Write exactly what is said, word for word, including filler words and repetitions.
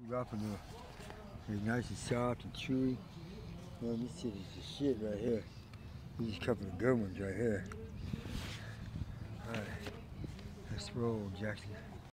Jalapeno. It's nice and soft and chewy. Man, this shit is the shit right here. These couple of good ones right here. Alright, let's roll, Jackson.